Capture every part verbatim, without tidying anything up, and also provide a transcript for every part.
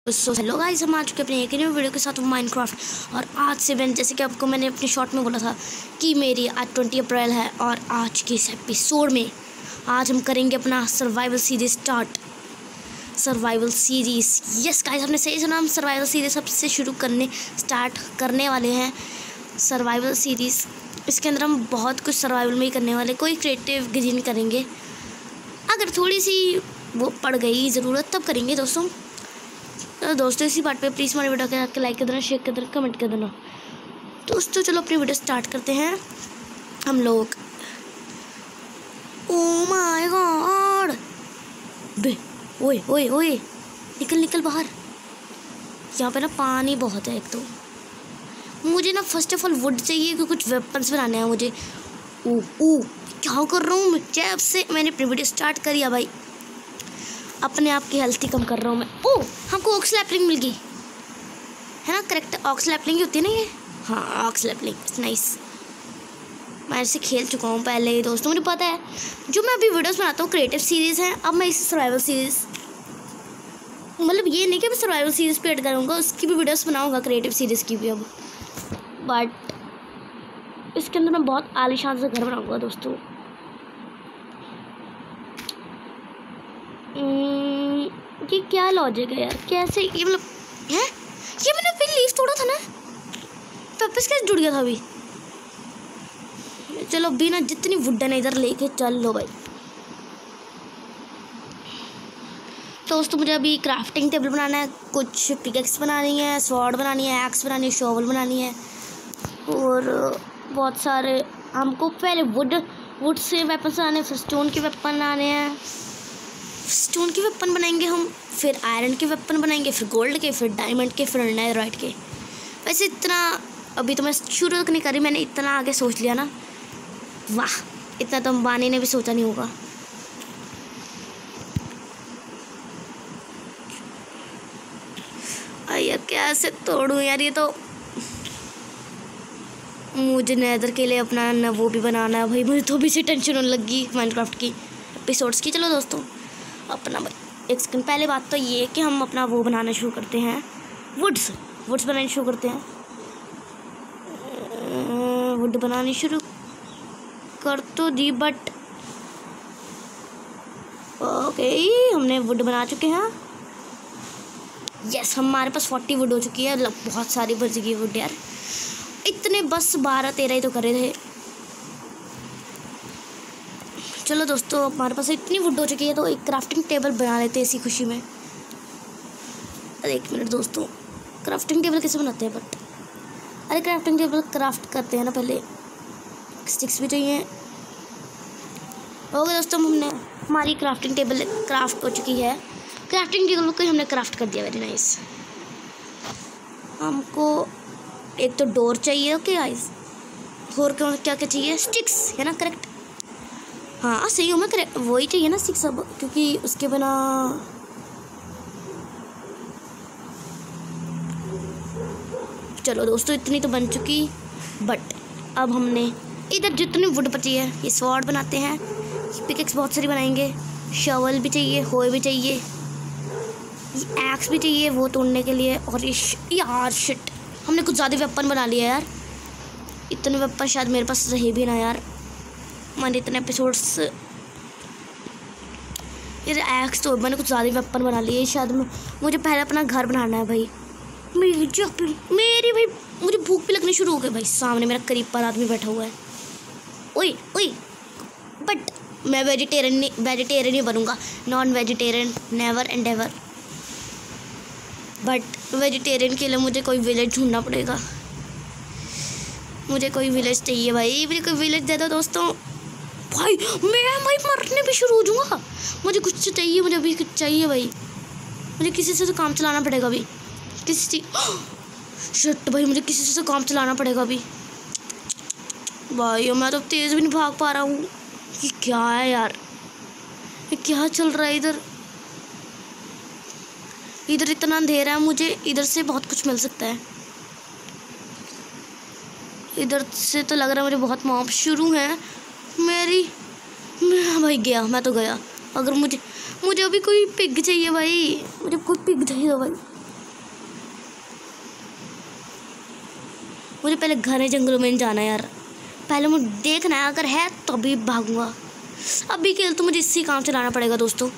So hello guys, हम आ चुके अपने एक न्यू वीडियो के साथ माइनक्राफ्ट। और आज से मैंने जैसे कि आपको मैंने अपने शॉर्ट में बोला था कि मेरी आज ट्वेंटी अप्रैल है और आज के इस एपिसोड में आज हम करेंगे अपना survival series start. Survival series, yes guys, हमने सही सुना। हम सर्वाइवल सीरीज़ सबसे शुरू करने स्टार्ट करने वाले हैं सर्वाइवल सीरीज़। इसके अंदर हम बहुत कुछ सर्वाइवल में ही करने वाले, कोई क्रिएटिव गिरी नहीं करेंगे। अगर थोड़ी सी वो पड़ गई ज़रूरत तब करेंगे दोस्तों। तो दोस्तों इसी बात पे प्लीज़ हमारी वीडियो के लाइक कर देना, शेयर कर देना, कमेंट कर देना। दोस्तों चलो अपनी वीडियो स्टार्ट करते हैं हम लोग। ओह माय गॉड, बे ओए ओए ओए निकल निकल बाहर। यहाँ पे ना पानी बहुत है। एक तो मुझे ना फर्स्ट ऑफ ऑल वुड चाहिए क्योंकि कुछ वेपन्स बनाने हैं मुझे। ओह ओह क्या कर रहा हूँ मैं? जब से मैंने अपनी वीडियो स्टार्ट करी है भाई, अपने आप की हेल्थ ही कम कर रहा हूँ मैं। ओह हमको ऑक्स लैपलिंग मिल गई है ना, करेक्ट ऑक्स लैपलिंग ही होती है ना ये। हाँ ऑक्स लैपलिंग, नाइस। मैं ऐसे खेल चुका हूँ पहले ही दोस्तों, मुझे पता है। जो मैं अभी वीडियोस बनाता हूँ क्रिएटिव सीरीज़ है, अब मैं इस सर्वाइवल सीरीज़, मतलब ये नहीं कि मैं सर्वाइवल सीरीज़ पे ऐड करूँगा, उसकी भी वीडियोस बनाऊँगा क्रिएटिव सीरीज़ की भी अब। बट इसके अंदर मैं बहुत आलीशान से घर बनाऊँगा दोस्तों। ये क्या लॉजिक है यार, कैसे ये मतलब है? ये मैंने अभी लीफ तोड़ा था ना, वापस कैसे जुड़ गया था अभी? चलो अभी ना जितनी वुडन है इधर लेके चल लो भाई। तो दोस्तों मुझे अभी क्राफ्टिंग टेबल बनाना है, कुछ पिकेक्स बनानी है, स्वॉर्ड बनानी है, एक्स बनानी है, शॉवल बनानी है, और बहुत सारे हमको पहले वुड वुड से वेपन बनाने हैं, फिर स्टोन के वेपन बनाने हैं, स्टोन के वेपन बनाएंगे हम, फिर आयरन के वेपन बनाएंगे, फिर गोल्ड के, फिर डायमंड के, फिर नेथरराइट के। वैसे इतना अभी तो मैं शुरू तक नहीं करी, मैंने इतना आगे सोच लिया ना, वाह, इतना तो अंबानी ने भी सोचा नहीं होगा। यार कैसे तोड़ूं यार, ये तो मुझे नेदर के लिए अपना ना वो भी बनाना है भाई। मुझे तो भी से टेंशन होने लगी माइनक्राफ्ट की एपिसोड्स की। चलो दोस्तों अपना भाई एक सेकंड, पहले बात तो ये कि हम अपना वो बनाना शुरू करते हैं, वुड्स वुड्स बनाना शुरू करते हैं। वुड बनानी शुरू कर तो दी, बट ओके हमने वुड बना चुके हैं। यस हमारे पास फोर्टी वुड हो चुकी है, मतलब बहुत सारी बच गई वुड यार। इतने बस बारह तेरह ही तो करे थे। चलो दोस्तों हमारे पास इतनी वुड हो चुकी है तो एक क्राफ्टिंग टेबल बना लेते हैं इसी खुशी में। अरे एक मिनट दोस्तों, क्राफ्टिंग टेबल कैसे बनाते हैं? बट अरे क्राफ्टिंग टेबल क्राफ्ट करते हैं ना, पहले स्टिक्स भी चाहिए। ओके दोस्तों हमने हमारी क्राफ्टिंग टेबल क्राफ्ट हो चुकी है। क्राफ्टिंग टेबल को हमने क्राफ्ट कर दिया, वेरी नाइस। हमको एक तो डोर चाहिए, ओके गाइस, और क्या क्या क्या चाहिए? स्टिक्स है ना, करेक्ट। हाँ सही हूँ मैं, करेक्ट वही चाहिए ना स्टिक्स अब, क्योंकि उसके बिना चलो दोस्तों इतनी तो बन चुकी। बट अब हमने इधर जितनी वुड बची है ये स्वॉर्ड बनाते हैं, पिकेक्स बहुत सारी बनाएंगे, शवल भी चाहिए, होए भी चाहिए, ये एक्स भी चाहिए वो तोड़ने के लिए। और ये यार शिट, हमने कुछ ज़्यादा वेपन बना लिया यार। इतने वेपन शायद मेरे पास रहे भी ना यार, मैंने इतने एपिसोड्स ये एक्स तो मैंने कुछ ज़्यादा वेपन बना लिए शायद। मुझे पहले अपना घर बनाना है भाई। मेरी मेरी भाई मुझे भूख भी लगनी शुरू हो गई भाई। सामने मेरा करीब पर आदमी बैठा हुआ है। ओए ओए, बट मैं वेजिटेरियन नहीं वेजिटेरियन ही बनूँगा, non vegetarian never and ever. But vegetarian के लिए मुझे कोई विलेज ढूंढना पड़ेगा। मुझे कोई विलेज चाहिए भाई, मुझे कोई विलेज दे दो दोस्तों। भाई मैं भाई मरने भी शुरू हो जाऊँगा। मुझे कुछ चाहिए, मुझे अभी कुछ चाहिए भाई। मुझे किसी से तो काम चलाना पड़ेगा अभी, किसी से। शिट भाई मुझे किसी से तो काम चलाना पड़ेगा अभी भाई। मैं तो तेज़ भी नहीं भाग पा रहा हूँ। ये क्या है यार, ये क्या चल रहा है इधर? इधर इतना अंधेरा है, मुझे इधर से बहुत कुछ मिल सकता है। इधर से तो लग रहा है मुझे बहुत मॉब शुरू है मेरी। मैं भाई गया, मैं तो गया। अगर मुझे मुझे अभी कोई पिग चाहिए भाई, मुझे कोई पिग चाहिए भाई। मुझे पहले घने जंगलों में नहीं जाना यार, पहले मुझे देखना है, अगर है तभी तो भागूंगा। अभी के लिए तो मुझे इसी काम चलाना पड़ेगा दोस्तों।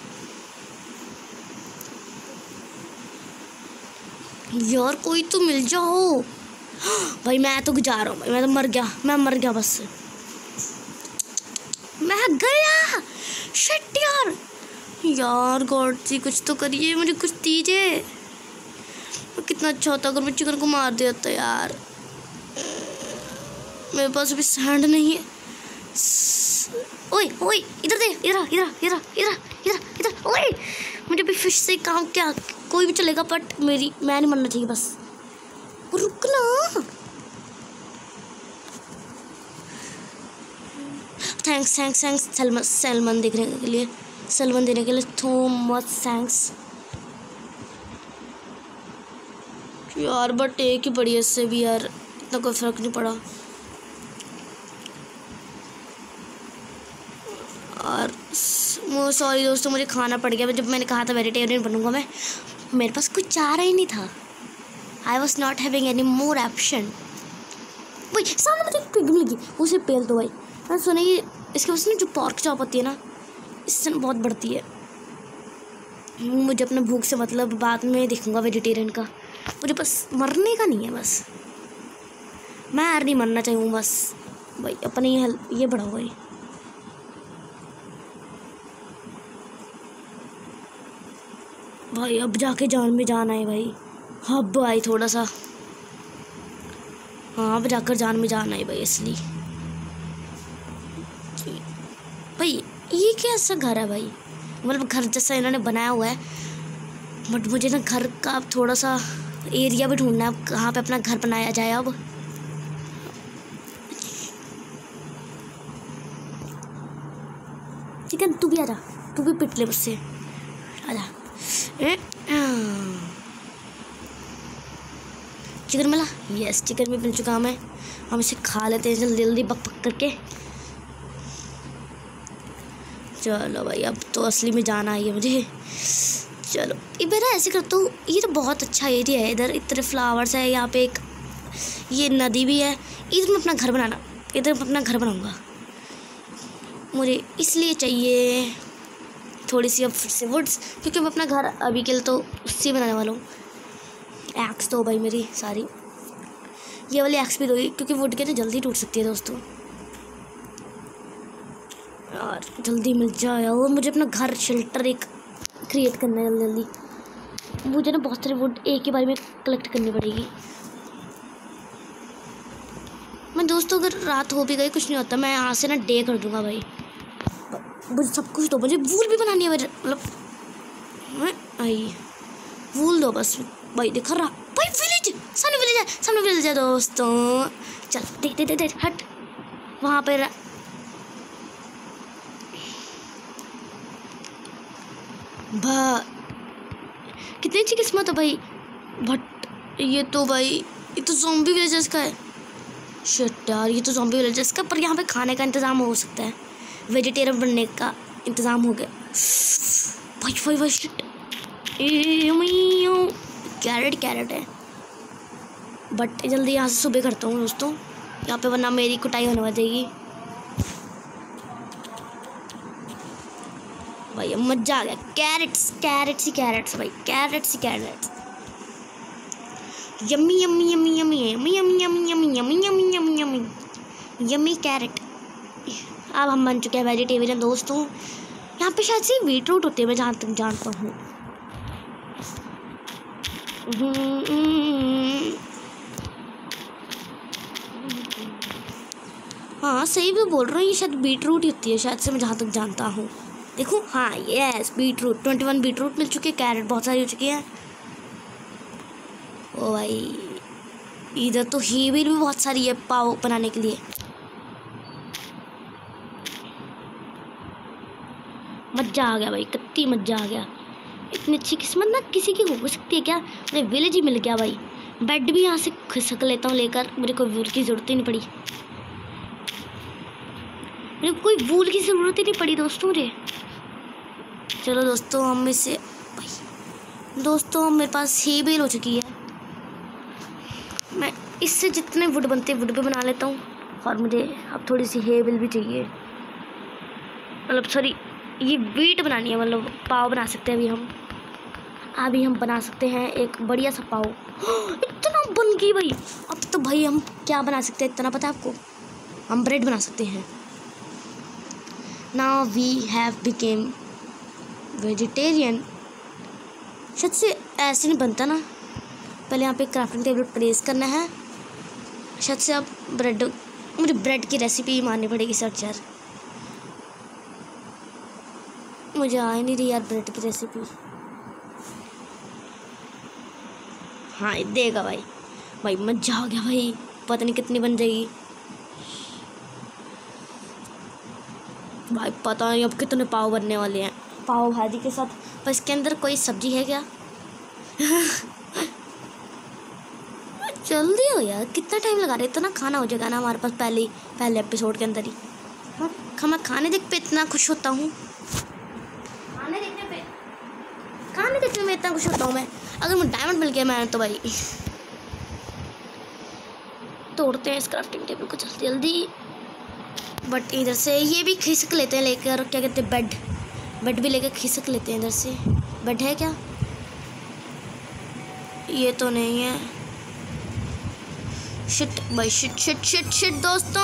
यार कोई तो मिल जाओ भाई, मैं तो जा रहा हूँ भाई, मैं तो मर गया, मैं मर गया बस, मैं गया। शिट यार, यार गॉड जी कुछ तो करिए, मुझे कुछ दीजिए। कितना अच्छा होता अगर मैं चिकन को मार देता यार। मेरे पास अभी सैंड नहीं है। ओए ओए इधर दे, इधर इधर इधर इधर इधर इधर। ओए मुझे भी फिश से काम क्या, कोई भी चलेगा बट मेरी, मैं नहीं मरना चाहिए बस। रुकना। Thanks thanks thanks Salman, Salman देखने के लिए, सलमान देने के लिए सो मच थैंक्स यार। बट एक ही पड़ी है इससे भी यार, इतना कोई फर्क नहीं पड़ा। और सॉरी दोस्तों, मुझे खाना पड़ गया। जब मैंने कहा था वेजिटेरियन बनूंगा मैं, मेरे पास कुछ चारा ही नहीं था। I was not having any more option. भाई सामने मुझे पिघल लगी, उसे पेल दो भाई। मैंने सुना ये इसके पास ना जो पॉर्क चॉप होती है ना, इससे बहुत बढ़ती है। मुझे अपने भूख से मतलब बाद में देखूंगा वेजिटेरियन का, मुझे बस मरने का नहीं है बस, मैं यार नहीं मरना चाहिए बस भाई, अपने ये हेल्प ये बढ़ाओ भाई। भाई अब जाके जान में जान आए भाई, अब आई थोड़ा सा, हाँ अब जाकर जान में जान आई भाई। इसलिए भाई ये कैसा घर है भाई, मतलब घर जैसा इन्होंने बनाया हुआ है, बट मुझे ना घर का थोड़ा सा एरिया भी ढूंढना है, कहाँ पे अपना घर बनाया जाए। अब चिकन तू भी आजा, तू भी पिट ले मुझसे, आजा। चिकन मिला, यस चिकन भी मिल चुका हमें, हम इसे खा लेते हैं जल्दी जल्दी बक बक करके। चलो भाई अब तो असली में जाना है मुझे। चलो इधर ऐसे करता हूँ, ये तो बहुत अच्छा एरिया है, इधर इतने फ्लावर्स है, यहाँ पे एक ये नदी भी है, इधर मैं अपना घर बनाना, इधर मैं अपना घर बनाऊँगा। मुझे इसलिए चाहिए थोड़ी सी अब फिर से वुड्स, क्योंकि मैं अपना घर अभी के लिए तो उससे बनाने वाला हूँ। एक्स तो भाई मेरी सारी, ये वाली एक्स भी दो क्योंकि वुड के ना जल्दी टूट सकती है दोस्तों, और जल्दी मिल जाए। और मुझे अपना घर शेल्टर एक क्रिएट करना है जल्दी जल्दी, मुझे ना बहुत सारे वुड एक ही बार में कलेक्ट करनी पड़ेगी। मैं दोस्तों अगर रात हो भी गई कुछ नहीं होता, मैं यहाँ से ना डे कर दूँगा भाई, मुझे सब कुछ दो, मुझे वूल भी बनानी है मतलब, आई वूल दो बस भाई। दिखा रहा भाई विलेज, सामने विलेज है, सामने विलेज है दोस्तों। चल देख देख देख हट, वहाँ पे भा कितनी अच्छी किस्मत है भाई। बट ये तो भाई ये तो ज़ॉम्बी विलेजेस का है, शिट यार ये तो ज़ॉम्बी विलेजेस का, पर यहाँ पे खाने का इंतज़ाम हो सकता है, वेजिटेरियन बनने का इंतज़ाम हो गया भाई। भाई भाई शिट, कैरेट कैरेट है, बट जल्दी यहाँ से सुबह करता हूँ दोस्तों, यहाँ पे वरना मेरी कुटाई होने वाली भाई। अब मज़ा आ गया, कैरेट्स कैरेट्स ही कैरेट्स भाई, कैरेट्स ही carrots, yummy yummy yummy yummy yummy yummy yummy yummy yummy yummy yummy yummy yummy carrot. अब हम बन चुके हैं वेजिटेरियन दोस्तों। यहाँ पे शायद से बीट रूट होती है, मैं जहाँ तक जानता हूँ। हाँ सही भी बोल रहा हूँ, ये शायद बीट रूट ही होती है शायद से, मैं जहाँ तक जानता हूँ। देखो हाँ yes beetroot, twenty one beetroot मिल चुकी है, कैरेट बहुत सारी हो चुकी है। ओ भाई इधर तो हीवील भी बहुत सारी है पाव बनाने के लिए। मज़ा आ गया भाई, कितनी मज़ा आ गया। इतनी अच्छी किस्मत ना किसी की हो सकती है क्या, मुझे विलेज ही मिल गया भाई। बेड भी यहाँ से खिसक लेता हूँ लेकर, मुझे कोई वूल की ज़रूरत ही नहीं पड़ी, मुझे कोई वूल की ज़रूरत ही नहीं पड़ी दोस्तों मुझे। चलो दोस्तों हम में से भाई दोस्तों मेरे पास ही बेल हो चुकी है, मैं इससे जितने वुड बनते वुड भी बना लेता हूँ। और मुझे अब थोड़ी सी हेबल भी चाहिए, मतलब सॉरी ये वीट बनानी है, मतलब पाव बना सकते हैं अभी हम। अभी हम बना सकते हैं एक बढ़िया सा पाव। इतना बन गई भाई। अब तो भाई हम क्या बना सकते हैं इतना पता है आपको? हम ब्रेड बना सकते हैं। Now we have become vegetarian. शायद से ऐसे नहीं बनता ना, पहले यहाँ पे क्राफ्टिंग टेबल प्लेस करना है। शायद से अब ब्रेड, मुझे ब्रेड की रेसिपी मारनी पड़ेगी सर्च यार, मुझे आ ही नहीं रही यार ब्रेड की रेसिपी। हाँ देगा भाई, भाई मजा आ गया भाई, पता नहीं कितनी बन जाएगी भाई, पता नहीं अब कितने पाव बनने वाले हैं पाव भाजी के साथ। पर इसके अंदर कोई सब्जी है क्या? जल्दी हो यार, कितना टाइम लगा रहे? इतना खाना हो जाएगा ना हमारे पास पहले ही, पहले एपिसोड के अंदर ही। हाँ मैं खाने देख पे इतना खुश होता हूँ, खाने देखने पे खाने देखने में इतना खुश होता हूँ मैं। अगर मुझे डायमंड मिल गया मैं तो भाई तोड़ते हैं इस क्राफ्टिंग टेबल को जल्दी जल्दी। बट इधर से ये भी खिसक लेते हैं लेकर, क्या कहते हैं बेड, बेड भी लेकर खिसक लेते हैं इधर से। बेड है क्या? ये तो नहीं है। शिट भाई, शिट शिट शिट शिट दोस्तों,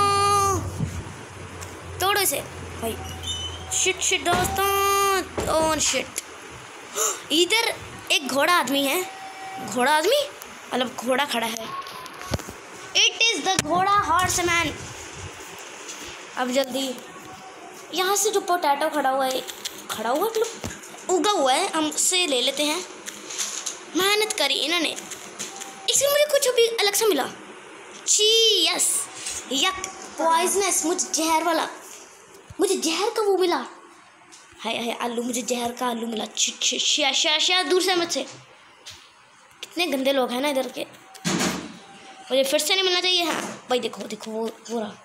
तोड़ो इसे भाई। शिट शिट दोस्तों, ओह शिट। इधर एक घोड़ा आदमी है, घोड़ा आदमी मतलब घोड़ा खड़ा है। इट इज द घोड़ा हॉर्समैन। अब जल्दी यहाँ से जो पोटैटो खड़ा हुआ है, खड़ा हुआ मतलब उगा हुआ है, हम उससे ले लेते हैं। मेहनत करी इन्होंने, इसमें मुझे कुछ अभी अलग सा मिला। ची यस यक पॉइजनस, मुझे जहर वाला, मुझे जहर का वो मिला। हाय हाय आलू, मुझे जहर का आलू मिला। छिट छिट शिया शिया शिया, दूर से मुझसे। कितने गंदे लोग हैं ना इधर के, मुझे फिर से नहीं मिलना चाहिए। हाँ भाई देखो देखो वो वो रहा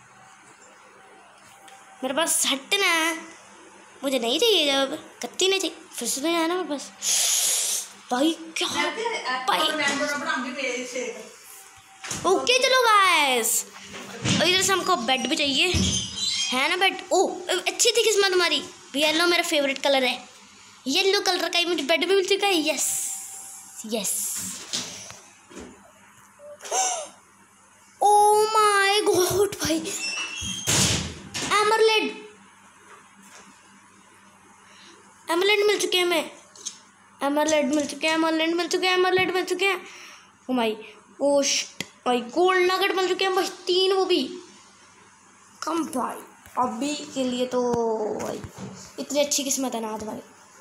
मेरे पास। हटना, मुझे नहीं चाहिए, जब कत्ती नहीं चाहिए, फिर से नहीं आया ना मेरे पास भाई। क्या भाई, ओके चलो गाइस, इधर से हमको बेड भी चाहिए है ना बेड। ओ अच्छी थी किस्मत हमारी, येलो मेरा फेवरेट कलर है, येलो कलर का ही मुझे बेड भी मिल चुका है। Yes yes. Oh my god भाई, एमरल्ड, एमरल्ड मिल चुके हैं हमें, एमरल्ड मिल चुके हैं, एमरल्ड मिल चुके हैं, एमरल्ड मिल चुके हैं। ओ माय ओ शिट भाई, गोल्ड नगेट मिल चुके हैं भाई, तीन वो भी कम भाई। अभी के लिए तो भाई इतनी अच्छी किस्मत है ना आज भाई।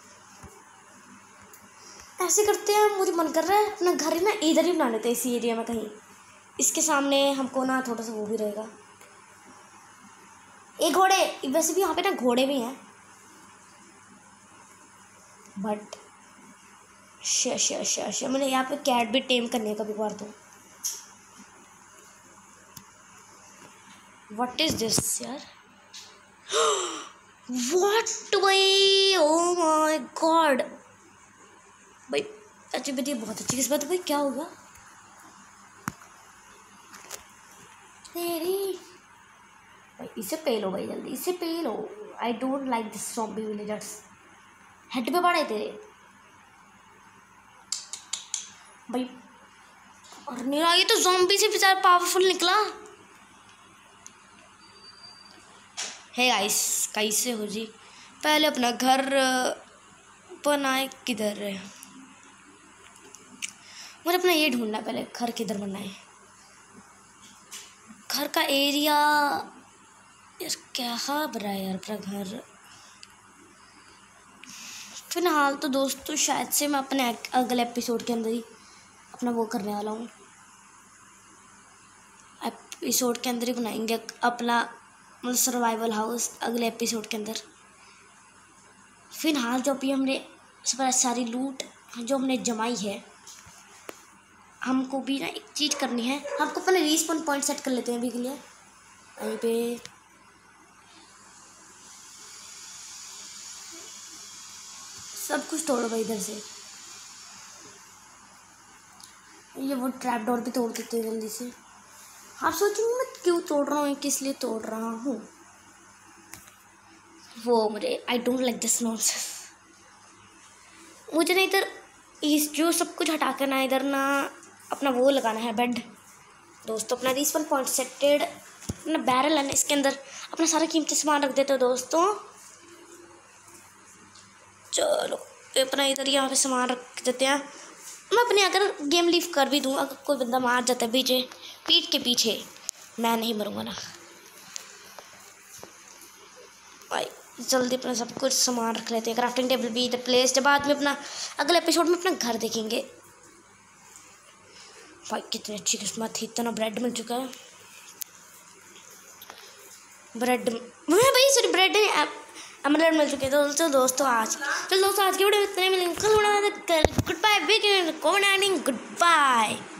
ऐसे करते हैं, मुझे मन कर रहा है अपना घर ना इधर ही बना लेते हैं, इसी एरिया में कहीं, इसके सामने हमको ना थोड़ा सा वो भी रहेगा। एक घोड़े, वैसे भी यहाँ पे ना घोड़े भी हैं, बट श्या श्या श्या श्या मैंने यहाँ पे कैट भी टेम करने का भी बार तो। व्हाट इज दिस यार, व्हाट भाई, ओ माय गॉड भाई, अच्छी बेटी बहुत अच्छी किस्मत है भाई। क्या होगा तेरी भाई, इसे पे लो भाई जल्दी, इसे पे लो। I don't like this zombie villagers. Head पे पड़ा है तेरे भाई, और मेरा ये तो ज़ॉम्बी से भी ज़्यादा पावरफुल निकला है। गाइस कैसे हो जी, पहले अपना घर बनाए किधर है, मुझे अपना ये ढूंढना है पहले, घर किधर बनाए, घर का एरिया यार क्या बना है यार अपना घर। फिलहाल तो दोस्तों शायद से मैं अपने अगले एपिसोड के अंदर ही अपना वो करने वाला हूँ, एपिसोड के अंदर ही बनाएंगे अपना मतलब सर्वाइवल हाउस अगले एपिसोड के अंदर। फिलहाल जो अभी हमने सब सारी लूट जो हमने जमाई है, हमको भी ना एक चीज़ करनी है, हमको पहले रिस्पॉन पॉइंट सेट कर लेते हैं अभी के लिए। यहीं पे सब कुछ तोड़ो भाई इधर से, ये वो ट्रैप डोर भी तोड़ देते हैं जल्दी से। आप सोचेंगे मैं क्यों तोड़ रहा हूँ, किस लिए तोड़ रहा हूँ। वो मुझे I don't like this nonsense. मुझे ना इधर इस जो सब कुछ हटा कर ना इधर ना अपना वो लगाना है बेड दोस्तों। अपना रिस्पॉन पॉइंट सेटेड, अपना बैरल है ना इसके अंदर अपना सारा कीमती सामान रख देते हो दोस्तों। चलो अपना इधर यहाँ पे सामान रख देते हैं। मैं अपने अगर गेम लीव कर भी दूँ, अगर कोई बंदा मार जाता है पीछे पीठ के पीछे, मैं नहीं मरूँगा ना भाई। जल्दी अपना सब कुछ सामान रख लेते हैं। क्राफ्टिंग टेबल भी इधर प्लेस, जब बाद में अपना अगले एपिसोड में अपना घर देखेंगे। भाई कितनी अच्छी किस्मत थी, इतना ब्रेड मिल चुका है। ब्रेड भाई सॉरी ब्रेड नहीं एमराल्ड मिल चुके हैं दोस्तों। दोस्तों आज चलो दोस्तों आज की वीडियो में इतने मिलेंगे कल। Goodbye, good bye.